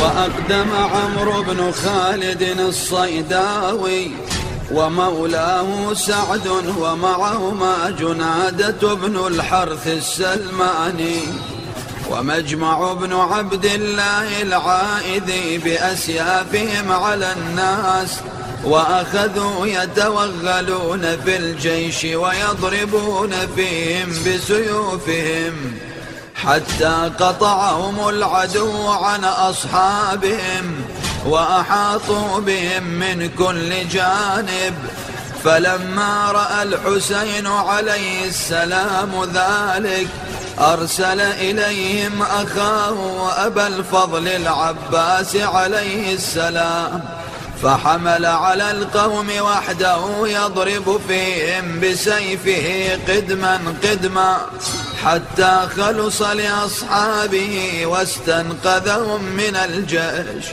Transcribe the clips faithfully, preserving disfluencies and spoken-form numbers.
وأقدم عمرو بن خالد الصيداوي ومولاه سعد ومعهما جنادة بن الحرث السلماني ومجمع بن عبد الله العائذي بأسيافهم على الناس، وأخذوا يتوغلون في الجيش ويضربون فيهم بسيوفهم حتى قطعهم العدو عن أصحابهم وأحاطوا بهم من كل جانب. فلما رأى الحسين عليه السلام ذلك أرسل إليهم أخاه وأبا الفضل العباس عليه السلام، فحمل على القوم وحده يضرب فيهم بسيفه قدما قدما حتى خلص لأصحابه واستنقذهم من الجيش.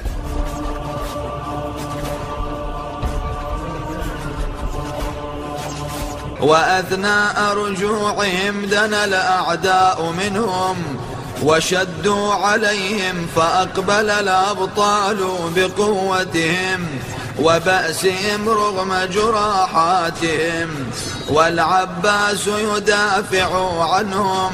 وأثناء رجوعهم دنا الأعداء منهم وشدوا عليهم، فأقبل الأبطال بقوتهم وبأسهم رغم جراحاتهم، والعباس يدافع عنهم.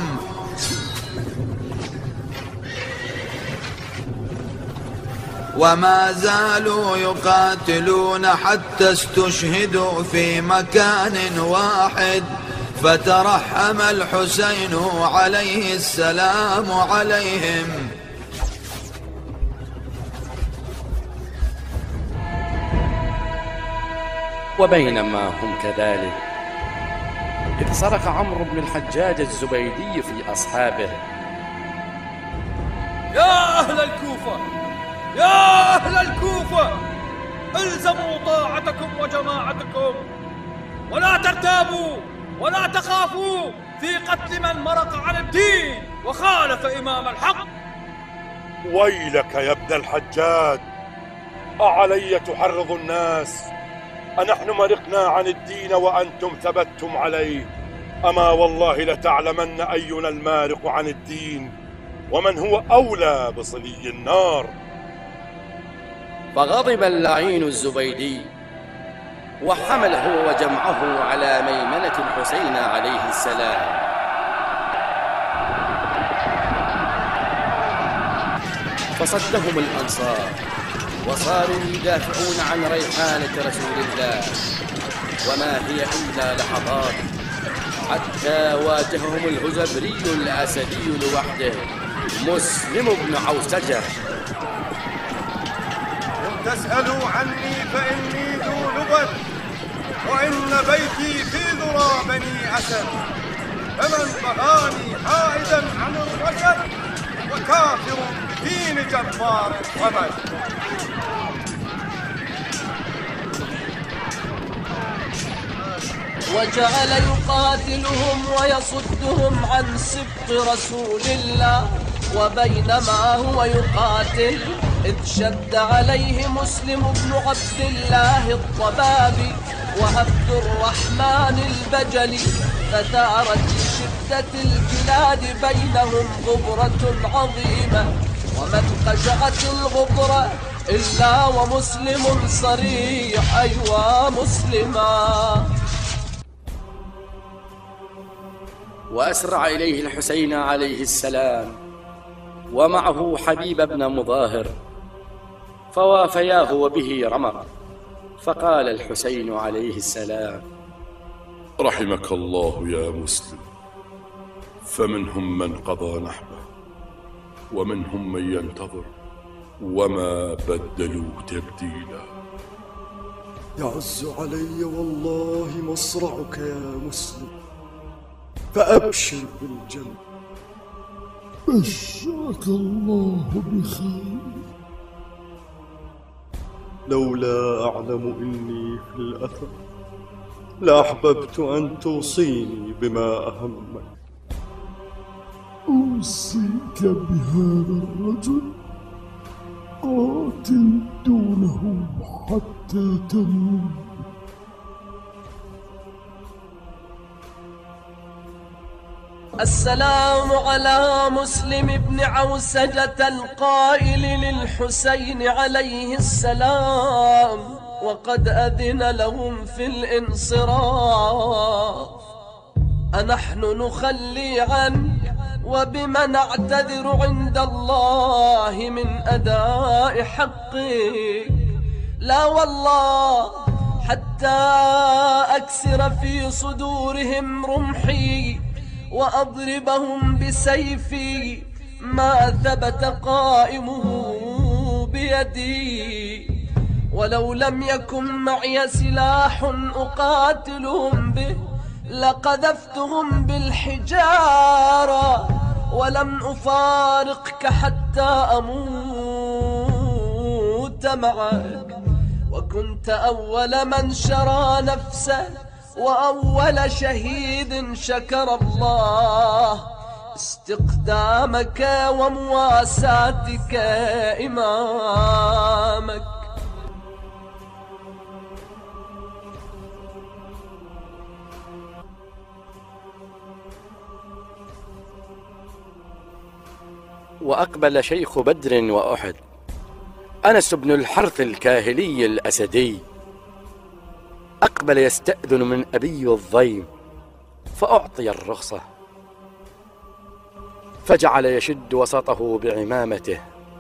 وما زالوا يقاتلون حتى استشهدوا في مكان واحد، فترحم الحسين عليه السلام عليهم. وبينما هم كذلك إذ صرخ عمرو بن الحجاج الزبيدي في أصحابه: يا أهل الكوفة، يا أهل الكوفة، الزموا طاعتكم وجماعتكم، ولا ترتابوا ولا تخافوا في قتل من مرق عن الدين وخالف إمام الحق. ويلك يا ابن الحجاج، أعلي تحرض الناس؟ أنحن مرقنا عن الدين وأنتم ثبتتم عليه؟ أما والله لتعلمن أينا المارق عن الدين ومن هو أولى بصلي النار. فغضب اللعين الزبيدي وحمله وجمعه على ميمنة الحسين عليه السلام، فصدهم الأنصار وصاروا يدافعون عن ريحانة رسول الله، وما هي إلا لحظات حتى واجههم الهزبري الأسدي لوحده مسلم بن عوسجة. إن تسألوا عني فإني ذو لغة، وإن بيتي في ذرى بني أسد، فمن بغاني حائدا عن الرشد وكافر بدين جبار ومد. وجعل يقاتلهم ويصدهم عن سبط رسول الله، وبينما هو يقاتل إذ شد عليه مسلم بن عبد الله الضبابي وعبد الرحمن البجلي، فثارت لشدة الجلاد بينهم غبرة عظيمة، ومن خشعت الغبرة إلا ومسلم صريح أيوا مسلما. وأسرع إليه الحسين عليه السلام ومعه حبيب بن مظاهر، فوافياه وبه رمق، فقال الحسين عليه السلام: رحمك الله يا مسلم، فمنهم من قضى نحبه ومنهم من ينتظر وما بدلوا تبديلا. يعز علي والله مصرعك يا مسلم، فأبشر بالجنة. بشرك الله بخير. لولا أعلم إني في الأثر لأحببت أن توصيني بما أهمك. أوصيك بهذا الرجل، قاتل دونه حتى تموت. السلام على مسلم بن عوسجة القائل للحسين عليه السلام وقد أذن لهم في الانصراف: أنحن نخلي عنك وبما نعتذر عند الله من أداء حقك؟ لا والله، حتى أكسر في صدورهم رمحي وأضربهم بسيفي ما ثبت قائمه بيدي، ولو لم يكن معي سلاح أقاتلهم به لقذفتهم بالحجارة، ولم أفارقك حتى أموت معك. وكنت أول من شرى نفسه وأول شهيد شكر الله استقدامك ومواساتك إمامك. وأقبل شيخ بدر وأحد أنس بن الحرث الكاهلي الأسدي، أقبل يستأذن من أبي الضيم فأعطي الرخصة، فجعل يشد وسطه بعمامته،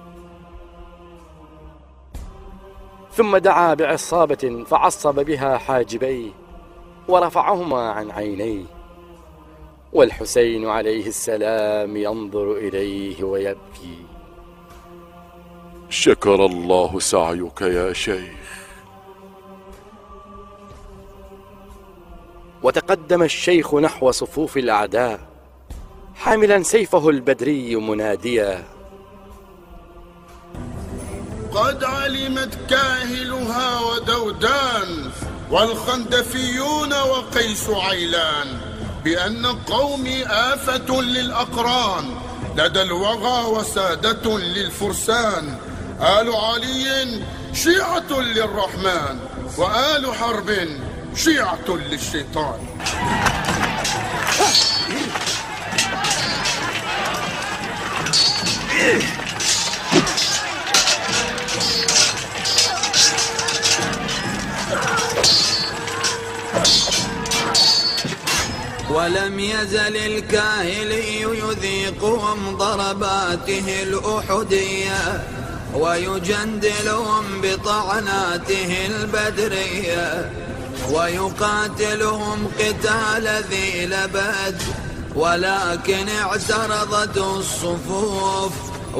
ثم دعا بعصابة فعصب بها حاجبيه ورفعهما عن عينيه، والحسين عليه السلام ينظر إليه ويبكي. شكر الله سعيك يا شيخ. وتقدم الشيخ نحو صفوف الأعداء حاملا سيفه البدري مناديا: قد علمت كاهلها ودودان والخندفيون وقيس عيلان بأن قومي آفة للأقران، لدى الوغى وسادة للفرسان. آل علي شيعة للرحمن وآل حرب شيعة للشيطان. ولم يزل الكاهلي يذيقهم ضرباته الأحدية ويجندلهم بطعناته البدرية ويقاتلهم قتال ذي لبد، ولكن اعترضته الصفوف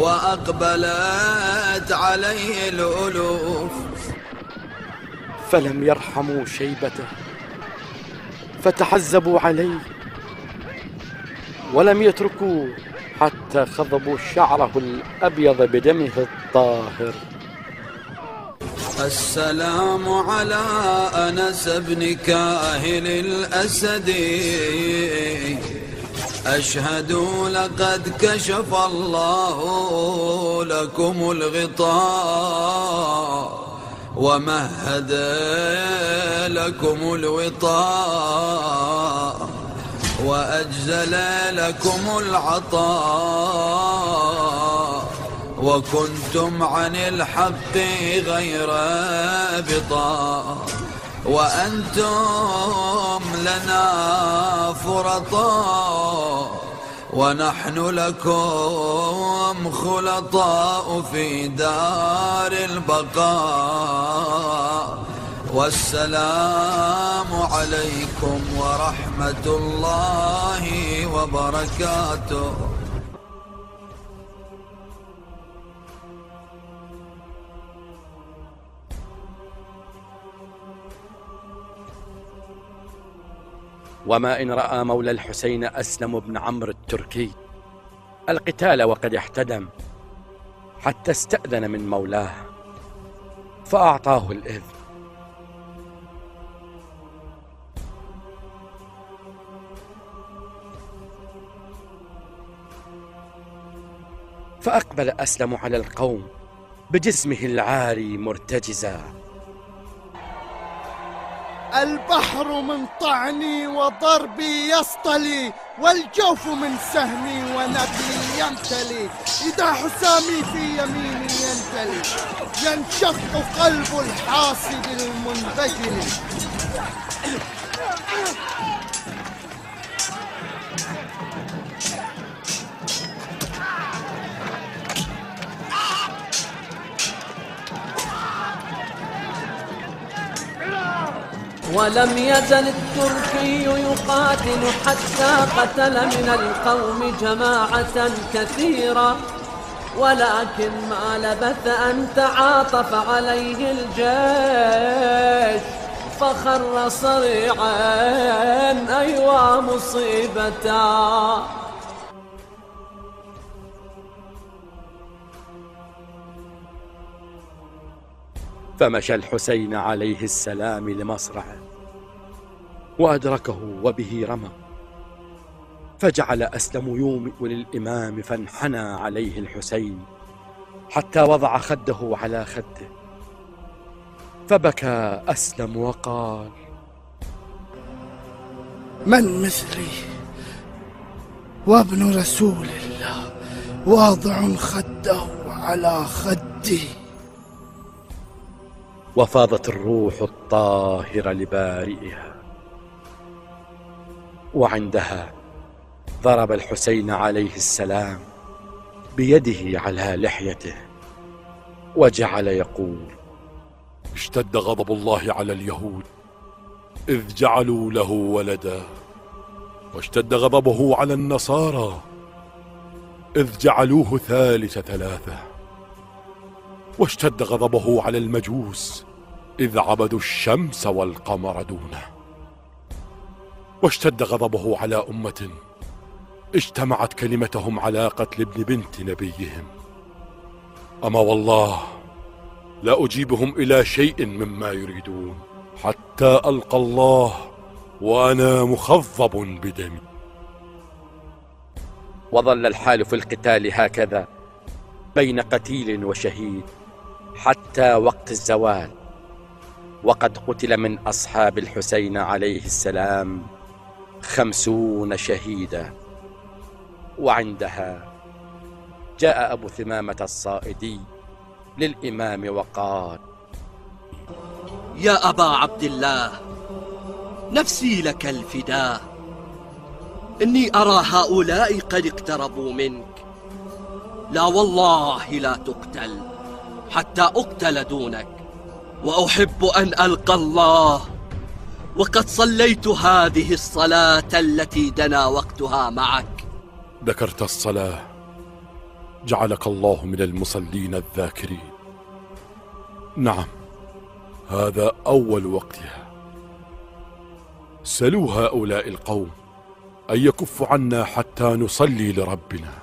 وأقبلت عليه الألوف، فلم يرحموا شيبته فتحزبوا عليه، ولم يتركوا حتى خضبوا شعره الأبيض بدمه الطاهر. السلام على أنس بن كاهل الأسدي، أشهد لقد كشف الله لكم الغطاء ومهد لكم الوطاء وأجزل لكم العطاء، وكنتم عن الحق غير بطاء، وأنتم لنا فرطاء ونحن لكم خلطاء في دار البقاء. والسلام عليكم ورحمة الله وبركاته. وما إن رأى مولى الحسين أسلم بن عمرو التركي القتال وقد احتدم، حتى استأذن من مولاه فأعطاه الإذن. فأقبل أسلم على القوم بجسمه العاري مرتجزا: البحر من طعني وضربي يسطع مبطلي، والجوف من سهمي ونبلي يمتلي. إذا حسامي في يميني ينجلي، ينشق قلب الحاسد المنبجل. ولم يزل التركي يقاتل حتى قتل من القوم جماعة كثيرة، ولكن ما لبث أن تعاطف عليه الجيش فخر صريعا. أيوا مصيبتا. فمشى الحسين عليه السلام لمصرعه وأدركه وبه رمى، فجعل أسلم يومئ للإمام فانحنى عليه الحسين حتى وضع خده على خده، فبكى أسلم وقال: من مثلي وابن رسول الله واضع خده على خدي. وفاضت الروح الطاهرة لبارئها، وعندها ضرب الحسين عليه السلام بيده على لحيته وجعل يقول: اشتد غضب الله على اليهود إذ جعلوا له ولدا، واشتد غضبه على النصارى إذ جعلوه ثالث ثلاثة، واشتد غضبه على المجوس إذ عبدوا الشمس والقمر دونه، واشتد غضبه على أمة اجتمعت كلمتهم على قتل ابن بنت نبيهم. أما والله لا أجيبهم إلى شيء مما يريدون حتى ألقى الله وأنا مخضب بدمي. وظل الحال في القتال هكذا بين قتيل وشهيد حتى وقت الزوال، وقد قتل من أصحاب الحسين عليه السلام خمسون شهيدا. وعندها جاء أبو ثمامة الصائدي للإمام وقال: يا أبا عبد الله، نفسي لك الفداء، إني أرى هؤلاء قد اقتربوا منك، لا والله لا تقتل حتى أقتل دونك، وأحب أن ألقى الله وقد صليت هذه الصلاة التي دنا وقتها معك. ذكرت الصلاة، جعلك الله من المصلين الذاكرين. نعم، هذا أول وقتها. سلوا هؤلاء القوم أن يكفوا عنا حتى نصلي لربنا.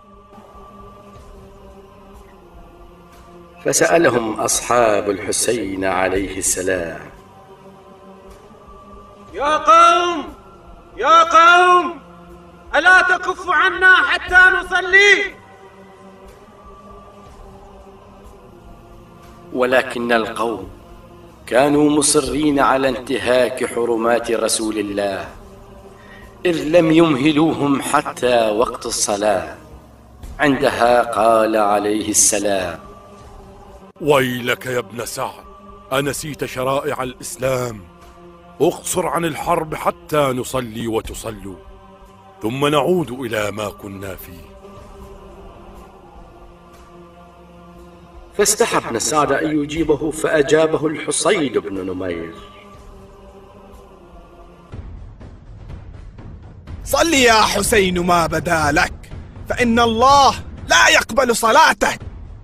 فسألهم أصحاب الحسين عليه السلام: يا قوم يا قوم، ألا تكف عنا حتى نصلي؟ ولكن القوم كانوا مصرين على انتهاك حرمات رسول الله، إذ لم يمهلوهم حتى وقت الصلاة. عندها قال عليه السلام: ويلك يا ابن سعد، أنسيت شرائع الإسلام؟ اقصر عن الحرب حتى نصلي وتصلوا، ثم نعود إلى ما كنا فيه. فاستحى ابن سعد أن يجيبه، فأجابه الحصين بن نمير: صل يا حسين ما بدا لك، فإن الله لا يقبل صلاتك.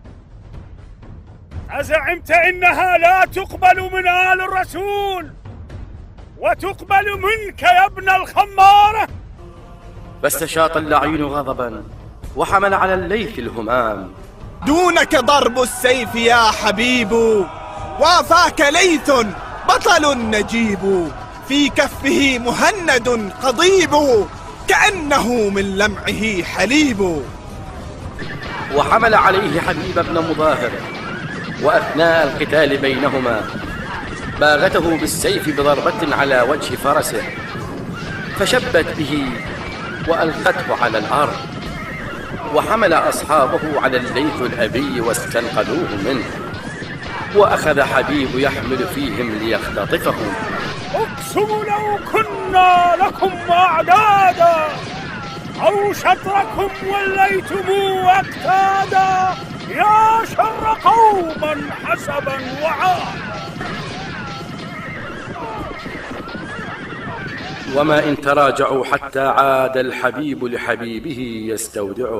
أزعمت إنها لا تقبل من آل الرسول وتقبل منك يا ابن الخمارة؟ فاستشاط اللعين غضبا وحمل على الليث الهمام: دونك ضرب السيف يا حبيب، وافاك ليث بطل نجيب، في كفه مهند قضيب، كأنه من لمعه حليب. وحمل عليه حبيب بن مظاهر، وأثناء القتال بينهما باغته بالسيف بضربة على وجه فرسه، فشبت به وألقته على الأرض، وحمل أصحابه على الليث الأبي واستنقذوه منه، وأخذ حبيب يحمل فيهم ليختطفهم. أقسم لو كنا لكم أعدادا أو شطركم وليتم أكتادا يا شر قوما حسبا وعادا. وما إن تراجعوا حتى عاد الحبيب لحبيبه يستودعه.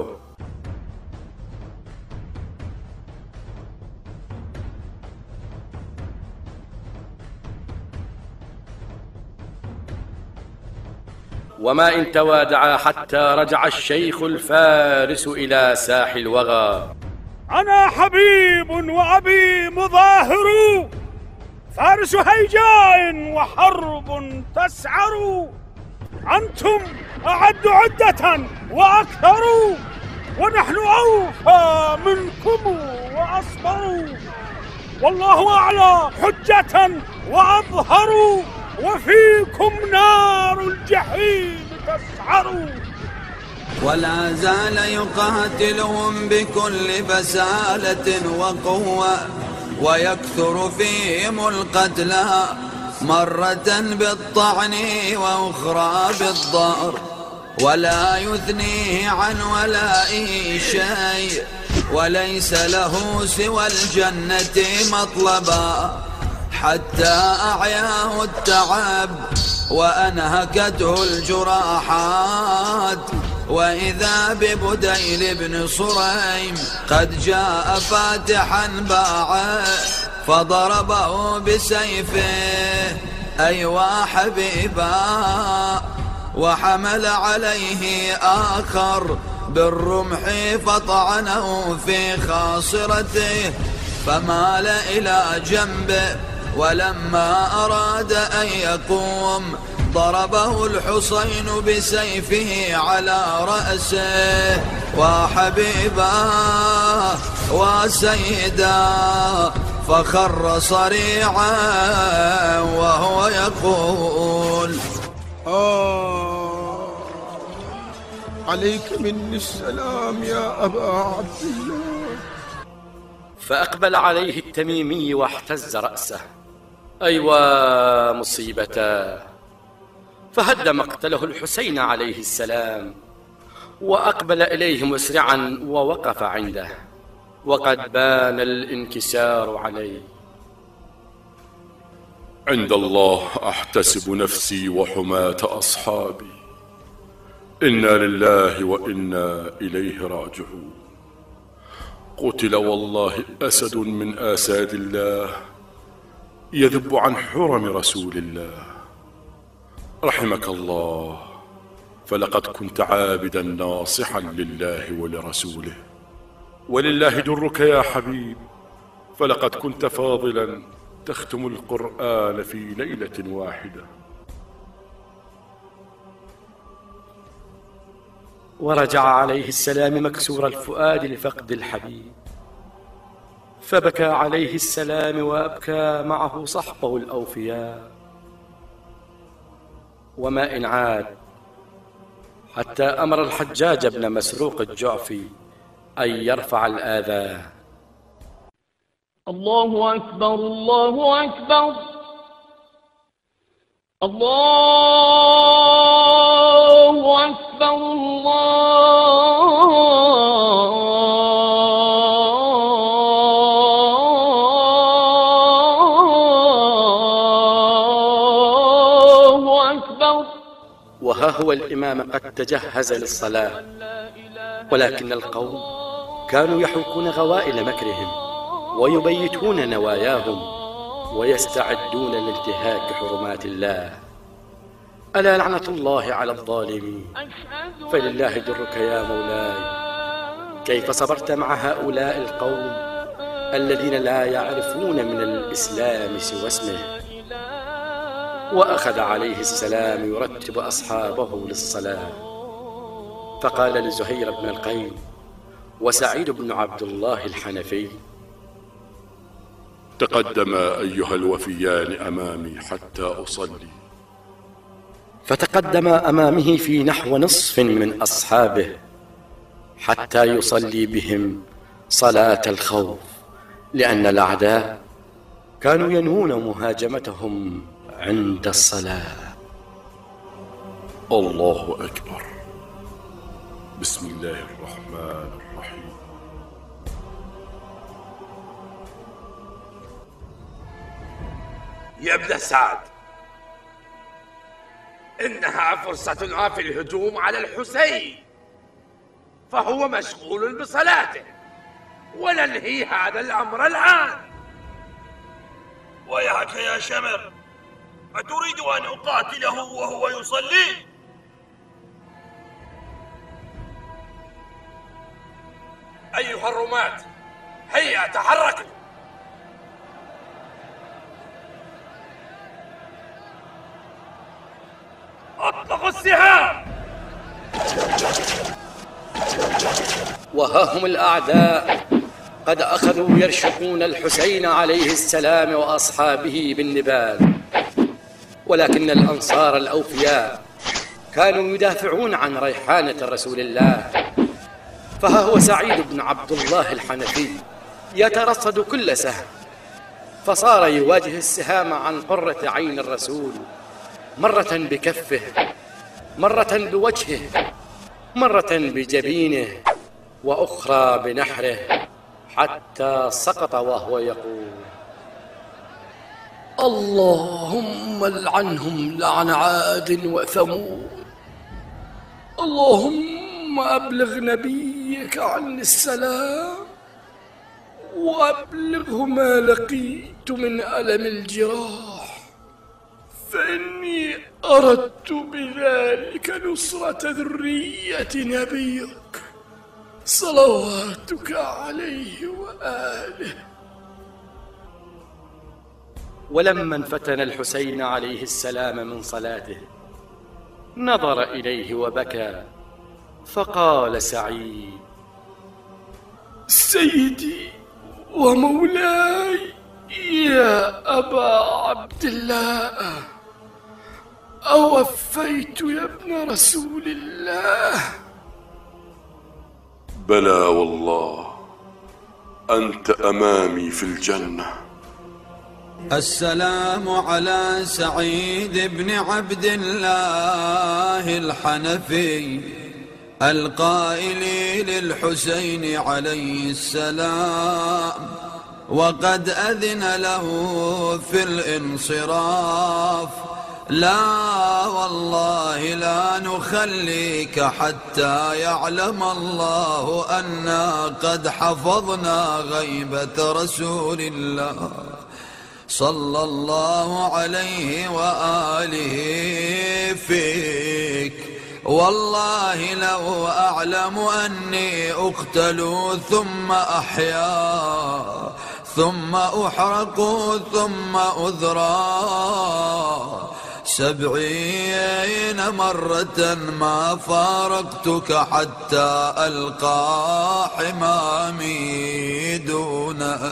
وما إن توادعا حتى رجع الشيخ الفارس إلى ساح الوغى. أنا حبيب وأبي مظاهر، فارس هيجاء وحرب تسعر. أنتم أعد عدة وأكثر، ونحن أوفى منكم وأصبر. والله أعلى حجة وأظهر، وفيكم نار الجحيم تسعر. ولا زال يقاتلهم بكل بسالة وقوة، ويكثر فيهم القتلى مرة بالطعن وأخرى بالضرب، ولا يثنيه عن ولائه شيء، وليس له سوى الجنة مطلبا، حتى أعياه التعب وأنهكته الجراحات. وإذا ببديل بن صريم قد جاء فاتحا باعه، فضربه بسيفه أيوا حبيبا، وحمل عليه آخر بالرمح فطعنه في خاصرته، فمال إلى جنبه، ولما أراد أن يقوم ضربه الحسين بسيفه على رأسه. وحبيبا وسيدا فخر صريعا وهو يقول: آه عليك مني السلام يا أبا عبد الله. فأقبل عليه التميمي واحتز رأسه. أيوا مصيبته، فهد مقتله الحسين عليه السلام، وأقبل إليه مسرعا ووقف عنده، وقد بان الانكسار عليه. عند الله أحتسب نفسي وحماة أصحابي، إنا لله وإنا إليه راجعون. قتل والله أسد من آساد الله يذب عن حرم رسول الله. رحمك الله، فلقد كنت عابدا ناصحا لله ولرسوله، ولله درك يا حبيب، فلقد كنت فاضلا تختم القرآن في ليلة واحدة. ورجع عليه السلام مكسور الفؤاد لفقد الحبيب، فبكى عليه السلام وأبكى معه صحبه الأوفياء. وما إن عاد حتى أمر الحجاج بن مسروق الجعفي أن يرفع الآذان. الله أكبر الله أكبر الله أكبر الله أكبر. وها هو الإمام قد تجهز للصلاة، ولكن القوم كانوا يحوكون غوائل مكرهم ويبيتون نواياهم ويستعدون لانتهاك حرمات الله. ألا لعنة الله على الظالمين، فلله درك يا مولاي. كيف صبرت مع هؤلاء القوم الذين لا يعرفون من الإسلام سوى اسمه؟ وأخذ عليه السلام يرتب أصحابه للصلاة، فقال لزهير بن القيم وسعيد بن عبد الله الحنفي: تقدما أيها الوفيان أمامي حتى أصلي، فتقدم أمامه في نحو نصف من أصحابه حتى يصلي بهم صلاة الخوف، لأن الأعداء كانوا ينوون مهاجمتهم عند الصلاة. الله أكبر. بسم الله الرحمن الرحيم. يا ابن سعد، إنها فرصتنا في الهجوم على الحسين، فهو مشغول بصلاته، وننهي هذا الأمر الآن. ويحك يا شمر، أتريد أن أقاتله وهو يصلي؟ أيها الرماة، هيا تحركوا. أطلقوا السهام. وها هم الأعداء قد أخذوا يرشقون الحسين عليه السلام وأصحابه بالنبال، ولكن الأنصار الأوفياء كانوا يدافعون عن ريحانة رسول الله. فها هو سعيد بن عبد الله الحنفي يترصد كل سهم، فصار يواجه السهام عن قرة عين الرسول، مرة بكفه، مرة بوجهه، مرة بجبينه، وأخرى بنحره، حتى سقط وهو يقول: اللهم لعنهم لعن عاد وثمود، اللهم أبلغ نبيك عني السلام، وأبلغه ما لقيت من ألم الجراح، فإني أردت بذلك نصرة ذرية نبيك صلواتك عليه وآله. ولما انفتن الحسين عليه السلام من صلاته نظر إليه وبكى، فقال سعيد: سيدي ومولاي يا أبا عبد الله، أوفيت يا ابن رسول الله؟ بلى والله، أنت أمامي في الجنة. السلام على سعيد بن عبد الله الحنفي القائل للحسين عليه السلام وقد أذن له في الانصراف: لا والله لا نخليك حتى يعلم الله أنا قد حفظنا غيبة رسول الله صلى الله عليه وآله فيك. والله لو أعلم أني أقتل ثم أحيا ثم أحرق ثم أذرى سبعين مرة ما فارقتك حتى ألقى حمامي دونك.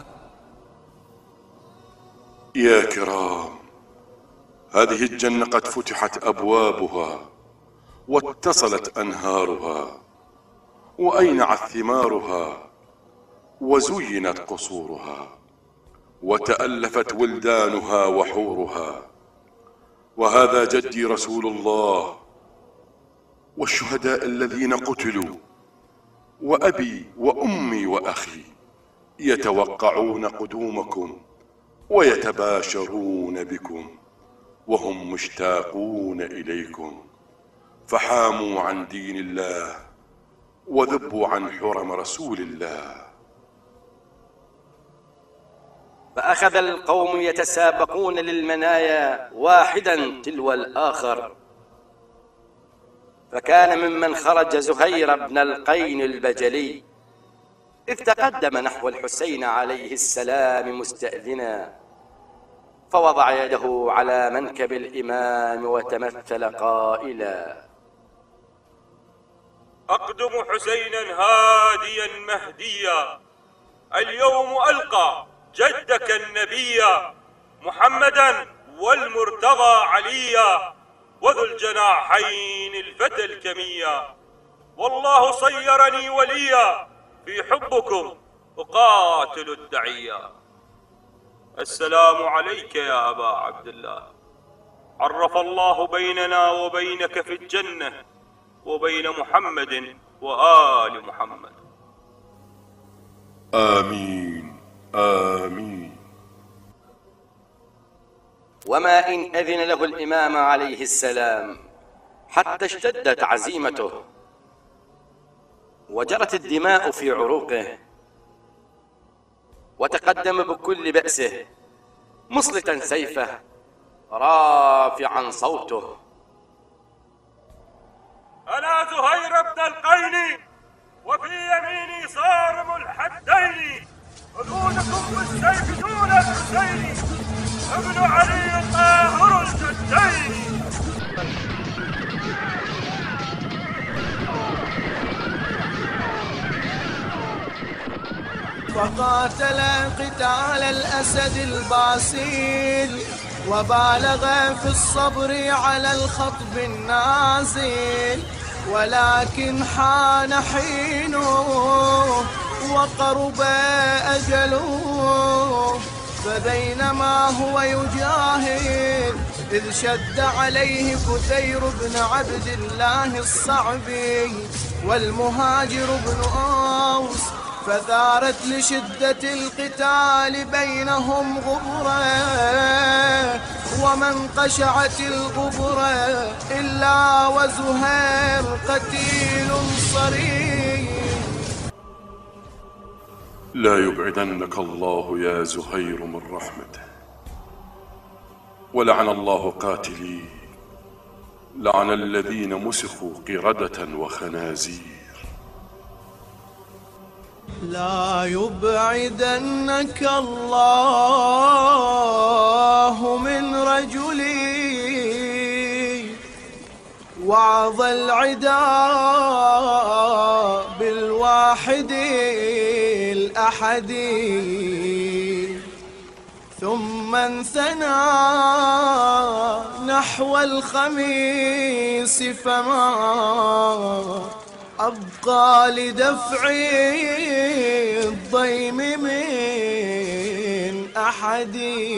يا كرام، هذه الجنة قد فتحت أبوابها واتصلت أنهارها وأينعت ثمارها وزينت قصورها وتألفت ولدانها وحورها. وهذا جدي رسول الله والشهداء الذين قتلوا، وأبي وأمي وأخي يتوقعون قدومكم ويتباشرون بكم وهم مشتاقون إليكم، فحاموا عن دين الله وذبوا عن حرم رسول الله. فأخذ القوم يتسابقون للمنايا واحدا تلو الآخر، فكان ممن خرج زهير بن القين البجلي، إذ تقدم نحو الحسين عليه السلام مستأذنا، فوضع يده على منكب الإمام وتمثل قائلا: أقدم حسينا هاديا مهديا، اليوم ألقى جدك النبي محمدا والمرتضى عليا، وذو الجناحين الفتى الكمية، والله صيرني وليا في حبكم أقاتل الدعية. السلام عليك يا أبا عبد الله، عرف الله بيننا وبينك في الجنة وبين محمد وآل محمد. آمين آمين. وما إن أذن له الإمام عليه السلام حتى اشتدت عزيمته وجرت الدماء في عروقه، وتقدم بكل بأسه مصلتا سيفه رافعا صوته: أنا زهير بن القين وفي يميني صارم الحدين، حدودكم بالسيف دون الحسين ابن علي طاهر الجدين. وقاتل قتال الأسد الباسل، وبالغ في الصبر على الخطب النازل، ولكن حان حينه وقرب أجله، فبينما هو يجاهد إذ شد عليه كثير بن عبد الله الصعبي والمهاجر بن أوس، فثارت لشدة القتال بينهم غبرة، ومن قشعت الغبرة إلا وزهير قتيل صريح. لا يبعدنك الله يا زهير من رحمته، ولعن الله قاتلي، لعن الذين مسخوا قردة وخنازير. لا يبعدنك الله من رجلي، وعظ العداء بالواحد الأحد، ثم انثنى نحو الخميس، فما أبقى لدفع الضيم من أحد.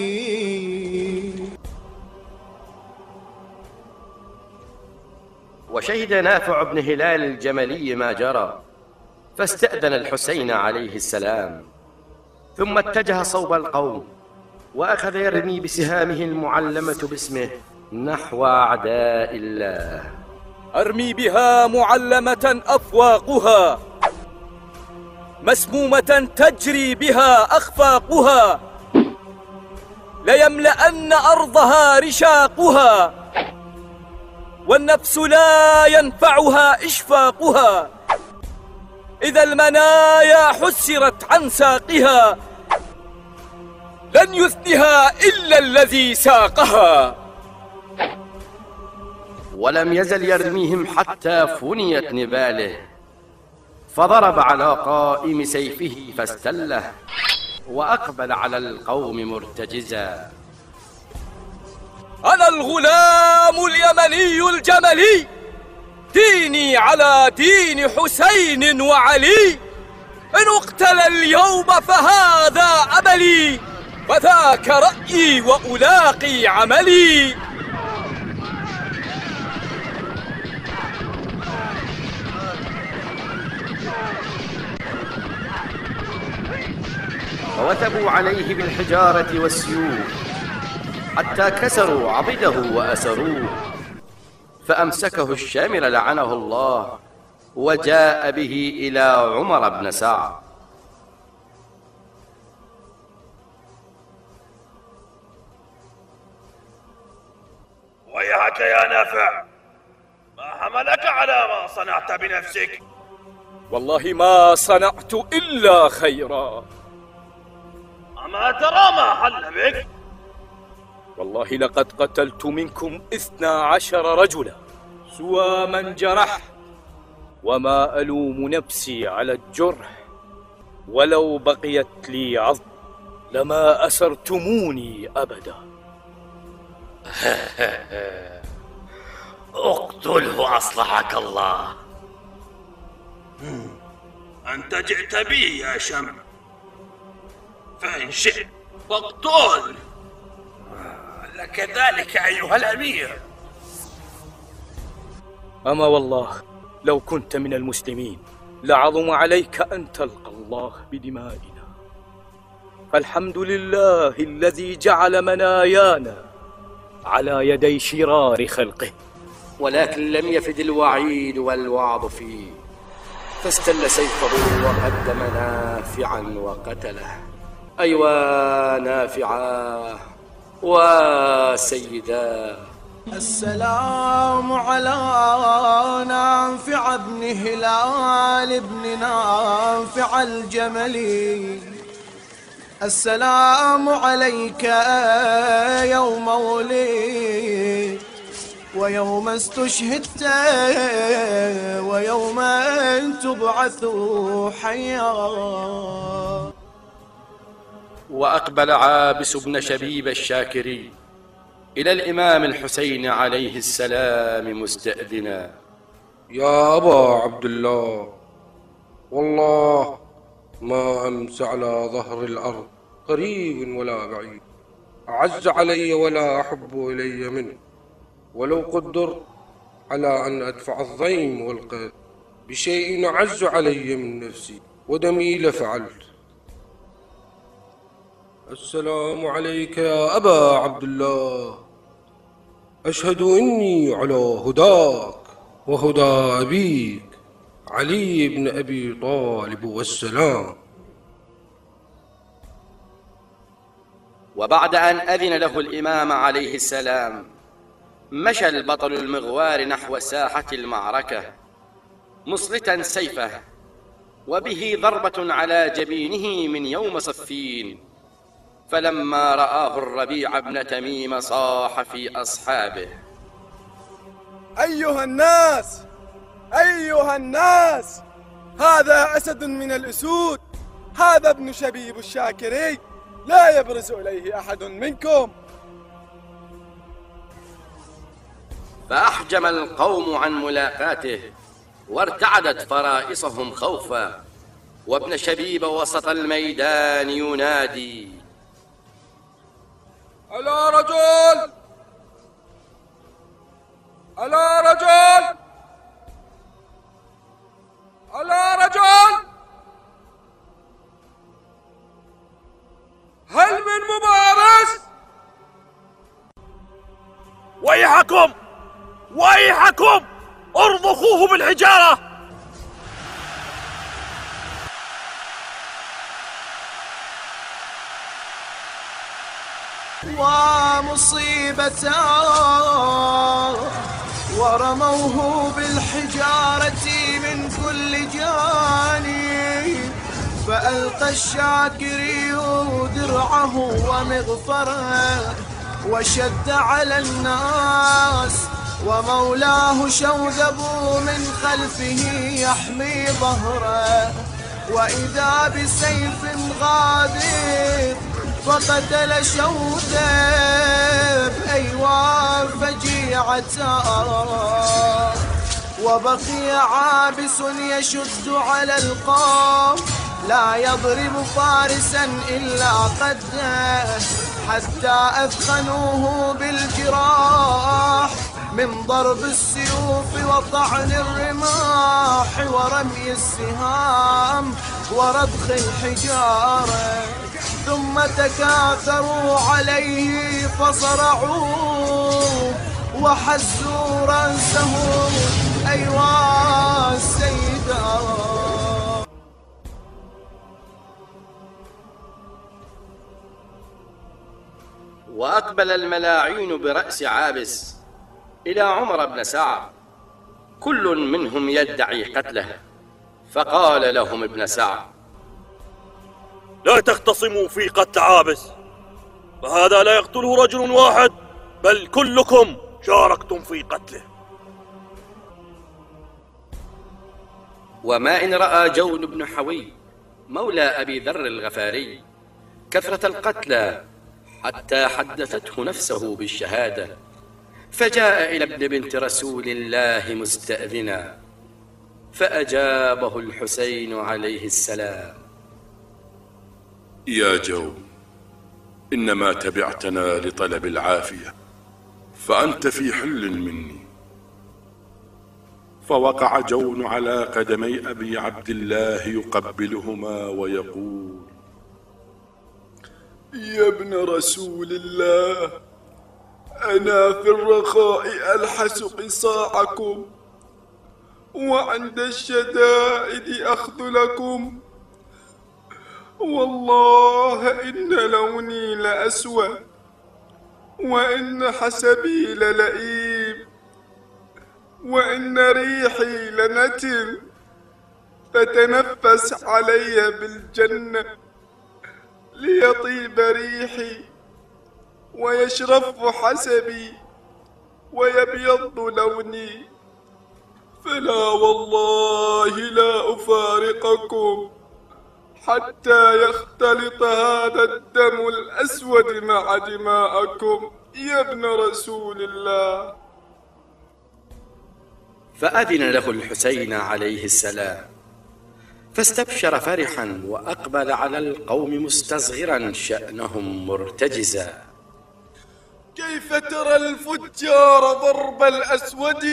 وشهد نافع بن هلال الجملي ما جرى، فاستأذن الحسين عليه السلام، ثم اتجه صوب القوم وأخذ يرمي بسهامه المعلمة باسمه نحو أعداء الله. أرمي بها معلمة أفواقها، مسمومة تجري بها أخفاقها، ليملأن أرضها رشاقها، والنفس لا ينفعها إشفاقها، إذا المنايا حسرت عن ساقها، لن يثنها إلا الذي ساقها. ولم يزل يرميهم حتى فنيت نباله، فضرب على قائم سيفه فاستله، وأقبل على القوم مرتجزا: أنا الغلام اليمني الجملي، ديني على دين حسين وعلي، إن اقتل اليوم فهذا أملي، فذاك رأيي وألاقي عملي. فوثبوا عليه بالحجارة والسيوف حتى كسروا عضده وأسروه، فأمسكه الشامل لعنه الله، وجاء به إلى عمر بن سعد. ويحك يا نافع، ما حملك على ما صنعت بنفسك؟ والله ما صنعت إلا خيرا. أما ترى ما حل بك؟ والله لقد قتلت منكم اثنا عشر رجلا، سوى من جرحت، وما ألوم نفسي على الجرح، ولو بقيت لي عظم لما أسرتموني أبدا. اقتله أصلحك الله. أنت جئت بي يا شمع، فإن شئت فاقتل. لك ذلك أيها الأمير. أما والله لو كنت من المسلمين لعظم عليك أن تلقى الله بدمائنا، فالحمد لله الذي جعل منايانا على يدي شرار خلقه. ولكن لم يفد الوعيد والوعظ فيه، فاستل سيفه وقدم نافعا وقتله. أيوا نافعا وسيدا. السلام على نافع بن هلال بن نافع الجملي. السلام عليك يوم وليت ويوم استشهدت ويوم تبعث حيا. وأقبل عابس بن شبيب الشاكري إلى الإمام الحسين عليه السلام مستأذنا. يا أبا عبد الله، والله ما أمس على ظهر الأرض قريب ولا بعيد أعز علي ولا أحب إلي منه، ولو قدر على أن أدفع الضيم والقتل بشيء أعز علي من نفسي ودمي لفعلت. السلام عليك يا أبا عبد الله، أشهد إني على هداك وهدى أبيك علي بن أبي طالب والسلام. وبعد أن أذن له الإمام عليه السلام مشى البطل المغوار نحو ساحة المعركة مصلتا سيفه، وبه ضربة على جبينه من يوم صفين. فلما رآه الربيع بن تميم صاح في أصحابه: أيها الناس، أيها الناس، هذا أسد من الأسود، هذا ابن شبيب الشاكري، لا يبرز إليه أحد منكم. فأحجم القوم عن ملاقاته وارتعدت فرائصهم خوفا، وابن شبيب وسط الميدان ينادي: ألا رجل، ألا رجل، ألا رجل، هل من مبارز؟ ويحكم ويحكم، ارضخوه بالحجارة. ومصيبة ورموه بالحجارة من كل جانب، فألقى الشاكري درعه ومغفره وشد على الناس، ومولاه شوذب من خلفه يحمي ظهره، وإذا بسيف غادر فقتل شوذب أيوا فجيعة. وبقي عابس يشد على القوم لا يضرب فارسا إلا قده، حتى أثخنوه بالجراح من ضرب السيوف وطعن الرماح ورمي السهام ورضخ الحجارة، ثم تكاثروا عليه فصرعوه وحزوا رأسه أيوا السيدا. وأقبل الملاعين برأس عابس إلى عمر بن سعد، كل منهم يدعي قتله. فقال لهم ابن سعد: لا تختصموا في قتل عابس، فهذا لا يقتله رجل واحد، بل كلكم شاركتم في قتله. وما إن رأى جون بن حوي مولى أبي ذر الغفاري كثرة القتلى حتى حدثته نفسه بالشهادة، فجاء إلى ابن بنت رسول الله مستأذنا، فأجابه الحسين عليه السلام: يا جو، إنما تبعتنا لطلب العافية، فأنت في حل مني. فوقع جون على قدمي أبي عبد الله يقبلهما ويقول: يا ابن رسول الله، أنا في الرخاء ألحس قصاعكم، وعند الشدائد أخذلكم. والله إن لوني لأسود، وإن حسبي للئيم، وإن ريحي لنتن. فتنفس علي بالجنة ليطيب ريحي، ويشرف حسبي، ويبيض لوني. فلا والله لا أفارقكم حتى يختلط هذا الدم الأسود مع دماءكم يا ابن رسول الله. فأذن له الحسين عليه السلام، فاستبشر فرحا وأقبل على القوم مستصغرا شأنهم مرتجزا. كيف ترى الفجار ضرب الأسود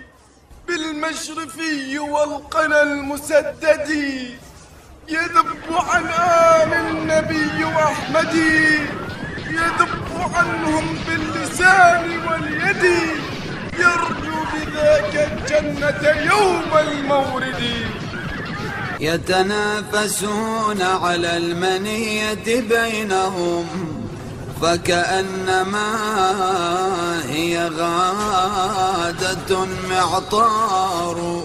بالمشرفي والقنا المسدد، يذب عن آل النبي أحمد، يذب عنهم باللسان واليد، يرجو بذاك الجنة يوم المورد. يتنافسون على المنية بينهم، فكأنما هي غادة معطار.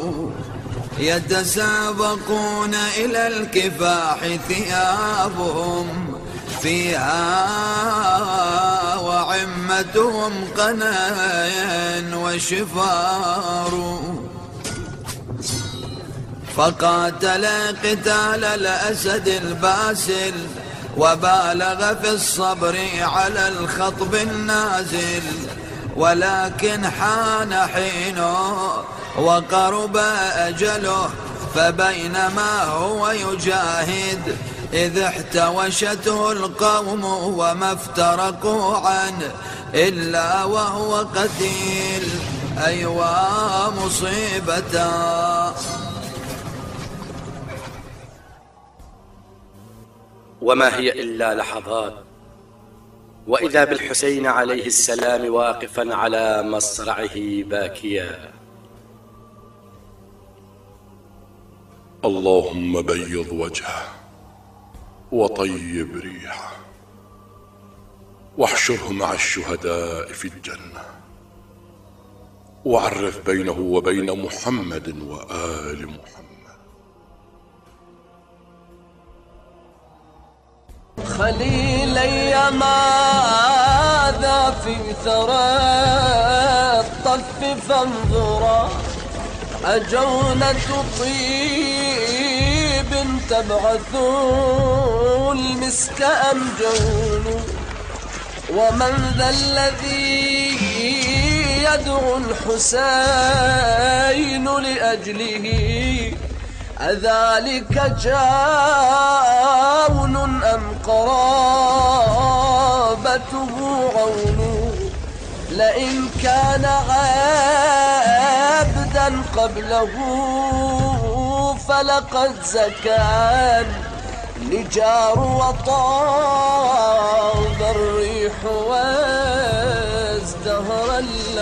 يتسابقون إلى الكفاح ثيابهم فيها، وعمتهم قنايا وشفار. فقاتل قتال الأسد الباسل، وبالغ في الصبر على الخطب النازل. ولكن حان حينه وقرب أجله، فبينما هو يجاهد إذ احتوشته القوم، وما افترقوا عنه إلا وهو قتيل. أيوا مصيبة. وما هي إلا لحظات، وإذا بالحسين عليه السلام واقفا على مصرعه باكيا. اللهم بيض وجهه وطيب ريحه، واحشره مع الشهداء في الجنة، وعرف بينه وبين محمد وآل محمد. خليلي ماذا في ثرى الطف فانظرا، أجونة طيب تبعث المسك أم جون؟ ومن ذا الذي يدعو الحسين لأجله، أذلك جاون أم قرابته عون؟ لئن كان عبدا قبله فلقد زكى نجار وطاب الريح وازدهر